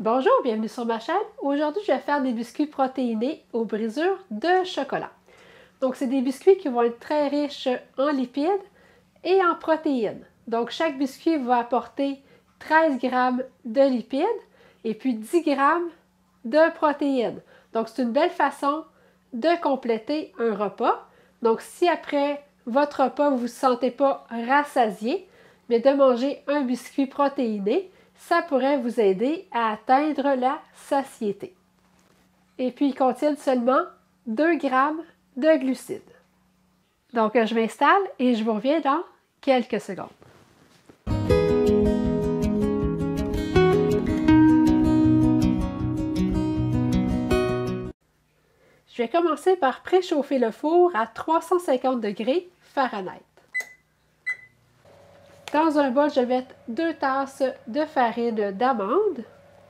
Bonjour, bienvenue sur ma chaîne. Aujourd'hui, je vais faire des biscuits protéinés aux brisures de chocolat. Donc, c'est des biscuits qui vont être très riches en lipides et en protéines. Donc, chaque biscuit va apporter 13 grammes de lipides et puis 10 grammes de protéines. Donc, c'est une belle façon de compléter un repas. Donc, si après votre repas, vous ne vous sentez pas rassasié, mais de manger un biscuit protéiné, ça pourrait vous aider à atteindre la satiété. Et puis, ils contiennent seulement 2 grammes de glucides. Donc, je m'installe et je vous reviens dans quelques secondes. Je vais commencer par préchauffer le four à 350 degrés Fahrenheit. Dans un bol, je vais mettre 2 tasses de farine d'amande,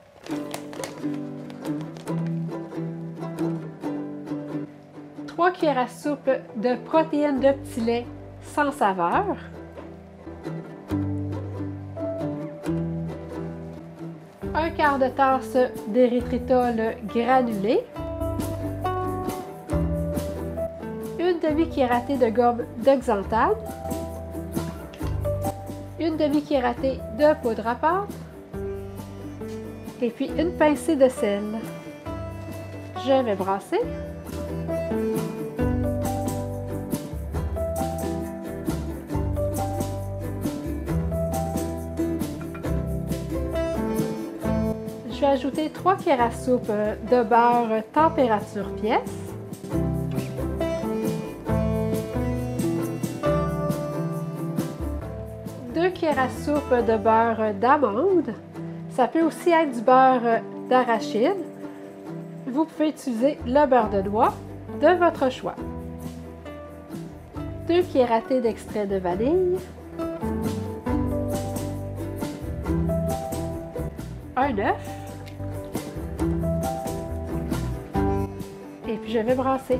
trois cuillères à soupe de protéines de petit lait sans saveur, un quart de tasse d'érythritol granulé, une demi-cuillère de gomme de xanthane, une demi-cuillère de poudre à pâte et puis une pincée de sel. Je vais brasser. Je vais ajouter 3 cuillères à soupe de beurre température pièce. Cuillère à soupe de beurre d'amande. Ça peut aussi être du beurre d'arachide. Vous pouvez utiliser le beurre de noix de votre choix. 2 cuillères à thé d'extrait de vanille. Un œuf. Et puis je vais brasser.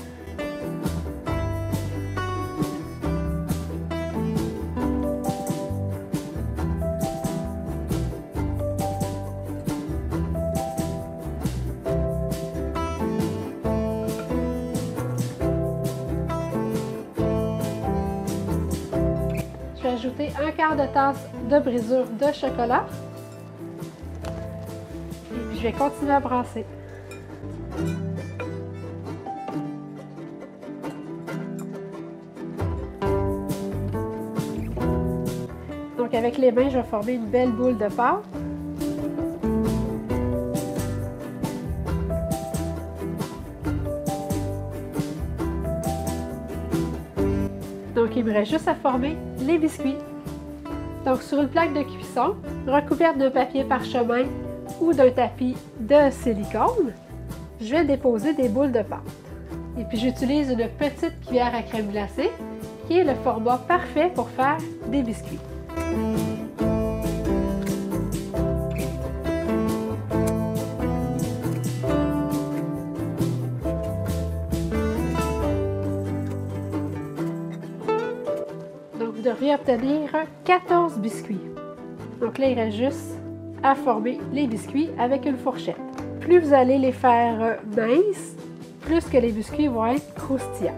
Je vais ajouter un quart de tasse de brisure de chocolat. Et puis je vais continuer à brasser. Donc avec les mains, je vais former une belle boule de pâte. Donc, il me reste juste à former les biscuits. Donc, sur une plaque de cuisson, recouverte d'un papier parchemin ou d'un tapis de silicone, je vais déposer des boules de pâte. Et puis, j'utilise une petite cuillère à crème glacée, qui est le format parfait pour faire des biscuits. Vous devriez obtenir 14 biscuits. Donc là, il reste juste à former les biscuits avec une fourchette. Plus vous allez les faire minces, plus que les biscuits vont être croustillants.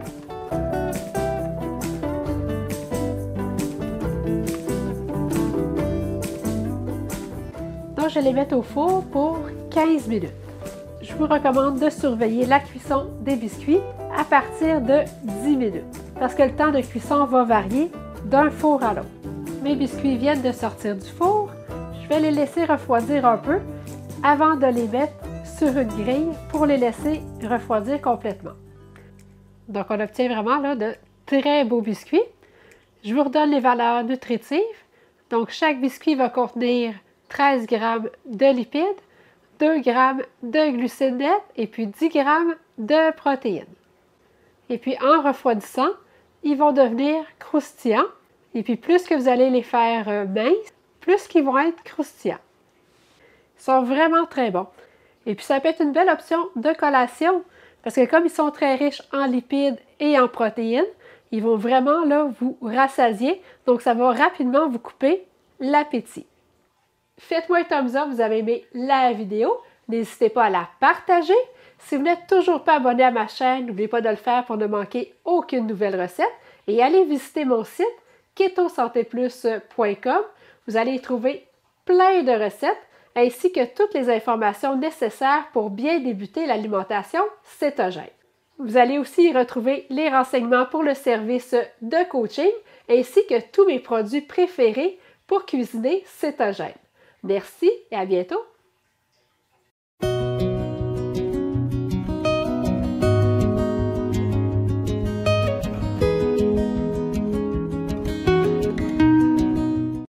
Donc, je vais les mettre au four pour 15 minutes. Je vous recommande de surveiller la cuisson des biscuits à partir de 10 minutes, parce que le temps de cuisson va varier d'un four à l'autre. Mes biscuits viennent de sortir du four. Je vais les laisser refroidir un peu avant de les mettre sur une grille pour les laisser refroidir complètement. Donc, on obtient vraiment là, de très beaux biscuits. Je vous redonne les valeurs nutritives. Donc, chaque biscuit va contenir 13 grammes de lipides, 2 grammes de glucides nets et puis 10 grammes de protéines. Et puis, en refroidissant, ils vont devenir croustillants. Et puis, plus que vous allez les faire minces, plus qu'ils vont être croustillants. Ils sont vraiment très bons. Et puis, ça peut être une belle option de collation, parce que comme ils sont très riches en lipides et en protéines, ils vont vraiment là, vous rassasier. Donc, ça va rapidement vous couper l'appétit. Faites-moi un thumbs up, vous avez aimé la vidéo. N'hésitez pas à la partager. Si vous n'êtes toujours pas abonné à ma chaîne, n'oubliez pas de le faire pour ne manquer aucune nouvelle recette. Et allez visiter mon site ketosantéplus.com. Vous allez y trouver plein de recettes ainsi que toutes les informations nécessaires pour bien débuter l'alimentation cétogène. Vous allez aussi y retrouver les renseignements pour le service de coaching ainsi que tous mes produits préférés pour cuisiner cétogène. Merci et à bientôt!